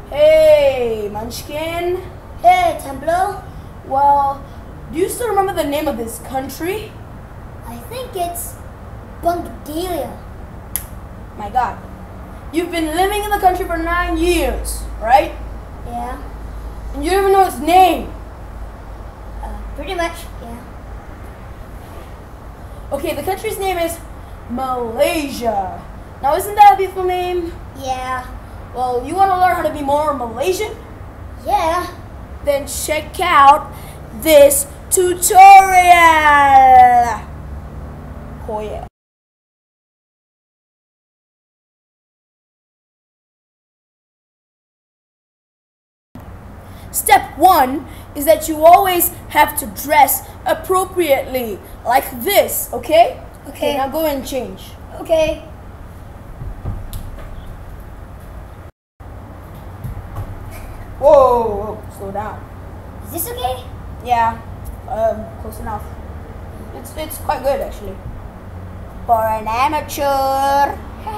Hey, Munchkin. Hey, Templo. Well, do you still remember the name of this country? I think it's Bungadelia. My God. You've been living in the country for 9 years, right? Yeah. And you don't even know its name. Pretty much, yeah. Okay, the country's name is Malaysia. Now, isn't that a beautiful name? Yeah. Well, you want to learn how to be more Malaysian? Yeah. Then check out this tutorial. Oh yeah. Step 1 is that you always have to dress appropriately, like this, okay? Okay. Now go and change. Okay. Whoa, slow down. Is this okay? Yeah, close enough. It's quite good actually. For an amateur.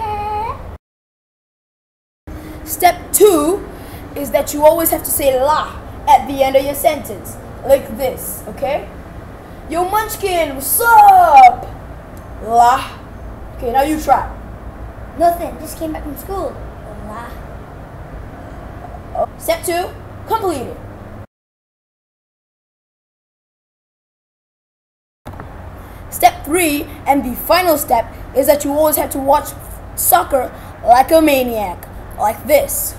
Step 2 is that you always have to say la at the end of your sentence. Like this, okay? Yo Munchkin, what's up? La. Okay, now you try. Nothing. Just came back from school. La. Step 2, completed. Step 3, and the final step, is that you always have to watch soccer like a maniac. Like this.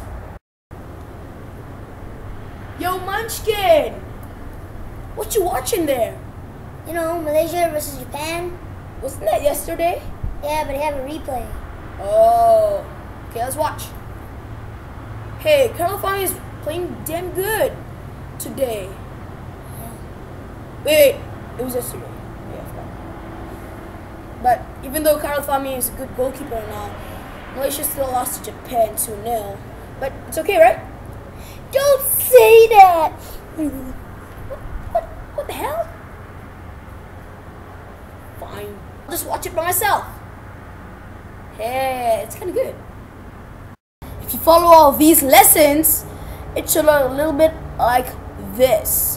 Yo Munchkin! What you watching there? You know, Malaysia versus Japan. Wasn't that yesterday? Yeah, but they have a replay. Oh. Okay, let's watch. Hey, Carlofani is playing damn good today. Yeah. Wait, it was yesterday. Yeah, I forgot. But even though Carlofani is a good goalkeeper and all, Malaysia still lost to Japan 2-0. But it's okay, right? Don't say that! What the hell? Fine. I'll just watch it by myself. Hey, it's kind of good. If you follow all these lessons, it should look a little bit like this.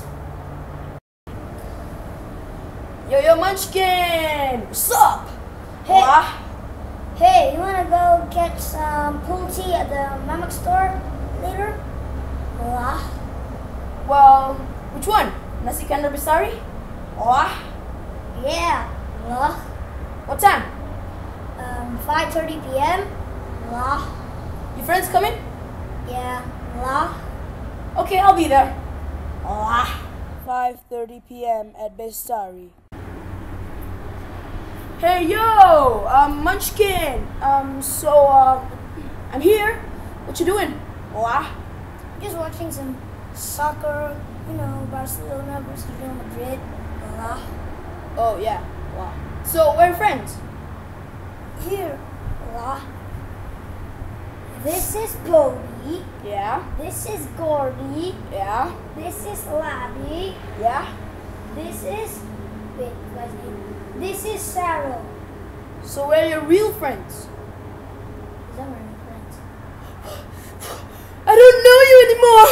Yo Munchkin! What's up? Hey. Hola. Hey, you wanna go get some pool tea at the Mamak store later? La. Well, which one? Nasi Kandar Besari? Hola. Yeah. La. What time? 5:30 p.m. La. Your friends coming? Yeah. La. Okay, I'll be there. Hola. 5:30 p.m. at Bestari. Hey yo, Munchkin. I'm here. What you doing? Hola. Just watching some soccer. You know, Barcelona versus Real Madrid. La. Oh yeah. Wow. So we're friends. Here. La. This is Bodhi. Yeah. This is Gordy. Yeah. This is Labby. Yeah. This is. Wait, what's his name? This is Sarah. So we're your real friends. Is that my real friends? I don't know you anymore.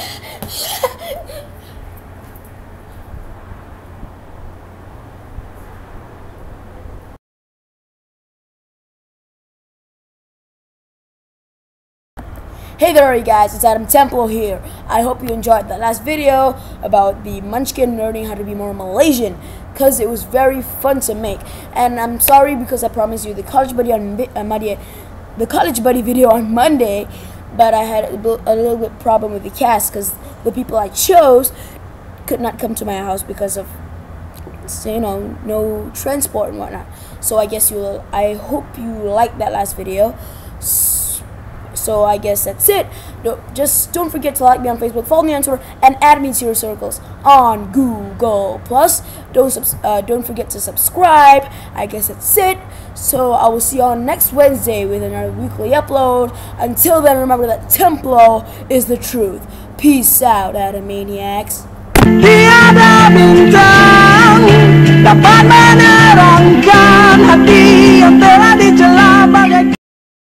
Hey there, you guys, it's Adam Templo here. I hope you enjoyed the last video about the Munchkin learning how to be more Malaysian, because it was very fun to make. And I'm sorry because I promised you the College Buddy video on Monday, but I had a little bit problem with the cast because the people I chose could not come to my house because of, you know, no transport and whatnot. So I hope you liked that last video. So I guess that's it. Just don't forget to like me on Facebook, follow me on Twitter, and add me to your circles on Google+. Don't forget to subscribe. I guess that's it. So I will see you on next Wednesday with another weekly upload. Until then, remember that Templo is the truth. Peace out, Atomaniacs. Tiada bintang dapat menerangkan hati yang telah dijelaskan.